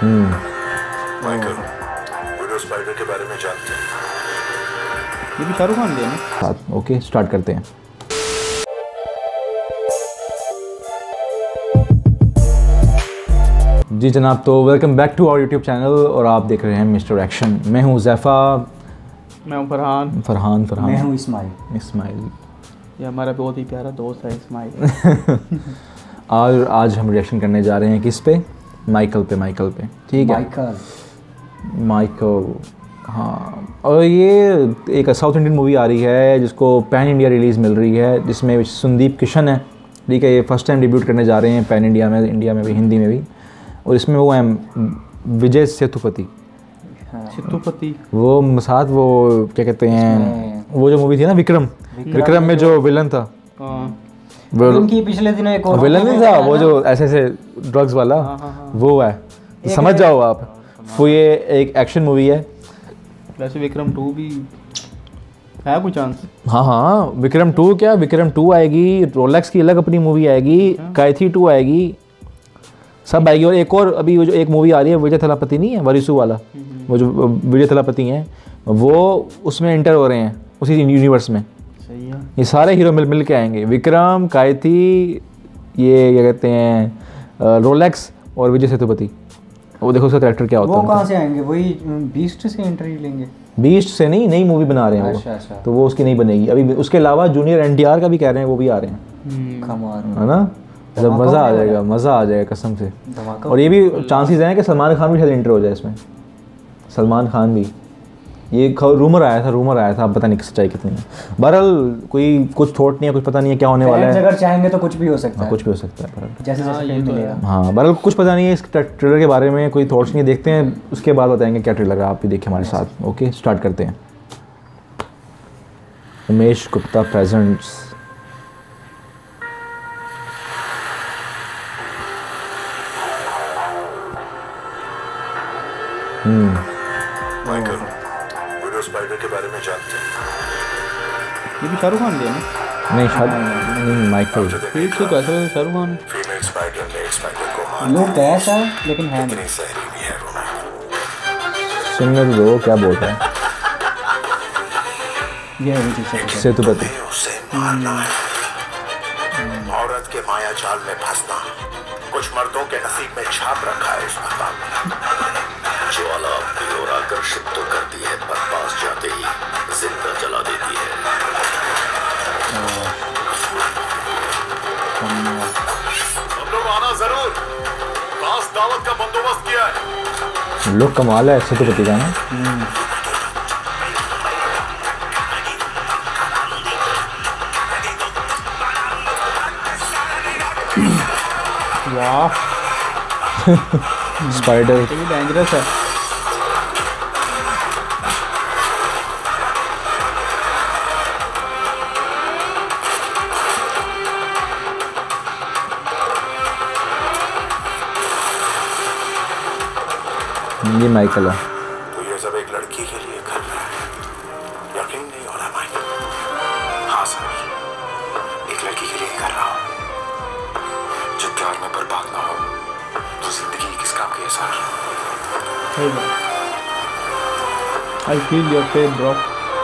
Michael, video spider के बारे में जानते हैं? ये भी शाहरुख खान दिया ना साथ। ओके स्टार्ट करते हैं। जी जनाब, तो welcome back to our YouTube channel और आप देख रहे हैं मिस्टर एक्शन। मैं हूं ज़ैफ़ा। मैं हूँ फरहान। फरहान। मैं हूँ इस्माइल। ये हमारा बहुत ही प्यारा दोस्त है इस्माइल। आज हम रिएक्शन करने जा रहे हैं किस पे? माइकल पे। ठीक है, माइकल। हाँ, और ये एक साउथ इंडियन मूवी आ रही है जिसको पैन इंडिया रिलीज़ मिल रही है, जिसमें संदीप किशन है। ठीक है, ये फर्स्ट टाइम डेब्यूट करने जा रहे हैं पैन इंडिया में भी, हिंदी में भी। और इसमें वो हैं विजय सेतुपति। वो साथ वो क्या कहते हैं, वो जो मूवी थी ना विक्रम में जो विलन था, उनकी पिछले दिनों एक और विलन नहीं था वो जो ऐसे ड्रग्स वाला, वो है, समझ जाओ आप। वो ये एक एक्शन मूवी है। वैसे विक्रम 2 भी है कोई चांस? हाँ, विक्रम 2 क्या, विक्रम 2 आएगी, रोलेक्स की अलग अपनी मूवी आएगी, कैथी 2 आएगी, सब आएगी। और एक और अभी वो जो एक मूवी आ रही है विजय थलापति नहीं है, वरिसु वाला, वो जो विजय थलापति हैं वो उसमें एंटर हो रहे हैं उसी यूनिवर्स में। सही है। ये सारे हीरो मिल के आएंगे, विक्रम, कैथी, ये क्या कहते हैं रोलेक्स और विजय सेतुपति। वो देखो उसका कैरेक्टर क्या होता है। वो कहाँ से आएंगे? वही बीस्ट से एंट्री लेंगे? बीस्ट से नहीं, नई मूवी बना रहे हैं वो। अच्छा। तो वो उसकी नहीं बनेगी अभी। उसके अलावा जूनियर एनटीआर का भी कह रहे हैं, वो भी आ रहे हैं। कमाल है ना, मज़ा आ जाएगा कसम से। और ये भी चांसेस हैं कि सलमान खान भी शायद एंटर हो जाए इसमें। सलमान खान भी, ये रूमर आया था, अब पता नहीं सच्चाई कितनी है। बहरहाल कोई कुछ थॉट नहीं है, कुछ पता नहीं है क्या होने वाला है। अगर चाहेंगे तो कुछ भी हो सकता है। कुछ भी हो सकता है जैसे मिलेगा। हाँ, बहरहाल कुछ पता नहीं है इस ट्रेलर के बारे में, कोई थॉट्स नहीं, देखते हैं उसके बाद बताएंगे क्या ट्रेलर है। आप भी देखिए हमारे साथ। ओके स्टार्ट करते हैं। Umesh Gupta presents. Michael, video spider के बारे में जानते हैं? ये भी शाहरुख खान दिया ना? नहीं, शायद नहीं, माइकल। ठीक से कैसे शाहरुख खान? फीमेल स्पाइडर ने स्पाइडर को मार लोग ऐसा लेकिन है नहीं। सहरी भी है रोना। सुनने तो दो क्या बोलता है। ये है सेतुपति। उसे मारना है, औरत के माया जाल में फंसना कुछ मर्दों के नसीब में छाप रखा है इस मकान में। ज्वाला अपनी ओर आकर्षित तो करती है, पर पास जाते ही जिंदा जला देती है। हम लोग आना जरूर, खास दावत का बंदोबस्त किया है। लोग कमाल है सेतुपति का ना। वाह, स्पाइडर ये भी डेंजरस है। ये माइकल है। तो ये सब एक लड़की के लिए कर रहा है, यकीन नहीं हो रहा माइकल? हाँ सर, एक लड़की के लिए कर रहा हूँ। जब प्यार में बर्बाद ना हो तो जिंदगी किस काम की है sir? I feel your pain, bro.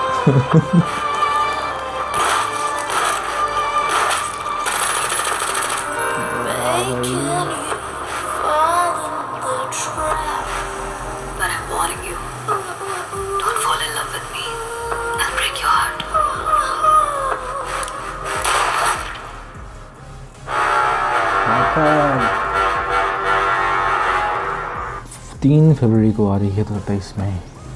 But I'm warning you, don't fall in love with me. I'll break your heart. 3 फरवरी को आ रही है, तो 28 मई।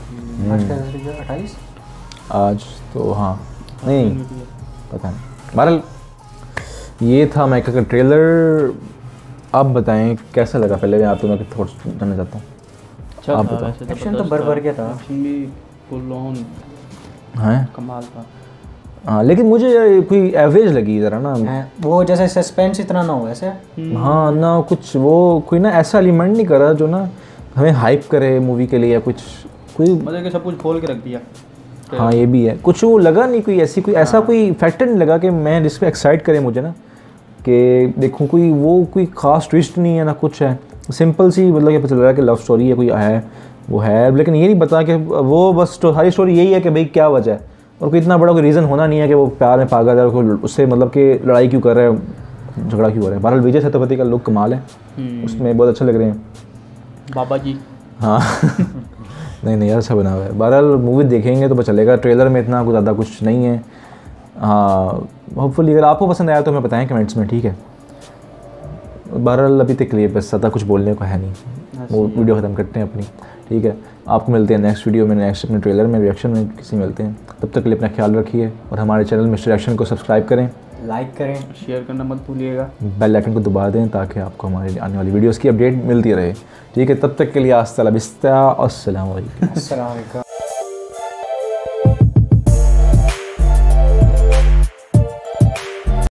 28 आज तो हाँ, नहीं पता नहीं। बहरहाल ये था माइकल का ट्रेलर। आप बताएं कैसा लगा? पहले मैं आप दोनों के थॉट्स जानना चाहता हूँ। अच्छा आप था, बताओ। वैसे एक्शन तो भर के था। एक्शन भी फुल ऑन हैं? कमाल था। हाँ, लेकिन मुझे कोई एवरेज लगी ज़रा ना। वो जैसे सस्पेंस इतना ना हो ऐसे। हाँ ना, कुछ वो कोई ना ऐसा एलिमेंट नहीं करा जो ना हमें हाइप करे मूवी के लिए, या कुछ कोई मतलब कि सब कुछ खोल के रख दिया। हाँ ये भी है, कुछ वो लगा नहीं कोई ऐसी कोई ऐसा कोई फैक्टर नहीं लगा कि मैं जिसमें एक्साइट करे मुझे ना कि देखूँ। कोई वो कोई ख़ास ट्विस्ट नहीं है ना कुछ है, सिंपल सी मतलब कि पता चल रहा है कि लव स्टोरी है, कोई है वो है, लेकिन ये नहीं पता कि वो बस सारी स्टोरी यही है कि भाई क्या वजह है, और कोई इतना बड़ा कोई रीज़न होना नहीं है कि वो प्यार में पागल है, कोई उससे मतलब कि लड़ाई क्यों कर रहा है, झगड़ा क्यों हो रहा है। बहरहाल विजय सेतुपति का लुक कमाल है, उसमें बहुत अच्छे लग रहे हैं बाबा जी। हाँ नहीं यार अच्छा बना हुआ है। बहरहाल मूवी देखेंगे तो पता चलेगा, ट्रेलर में इतना कुछ ज़्यादा कुछ नहीं है। हाँ होपफुली अगर आपको पसंद आया तो हमें बताएं कमेंट्स में, ठीक है। बहरहाल अभी तक लिए बस ज़्यादा कुछ बोलने को है नहीं, वो वीडियो ख़त्म करते हैं अपनी, ठीक है। आपको मिलते हैं नेक्स्ट वीडियो में, नेक्स्ट अपने ट्रेलर में, रिएक्शन में किसी मिलते हैं। तब तक के लिए अपना ख्याल रखिए और हमारे चैनल मिस्टर एक्शन को सब्सक्राइब करें, लाइक करें, शेयर करना मत भूलिएगा, बेल आइकन को दबा दें ताकि आपको हमारे आने वाली वीडियोस की अपडेट मिलती रहे, ठीक है। तब तक के लिए अस्सलाम वालेकुम। अस्सलाम वालेकुम।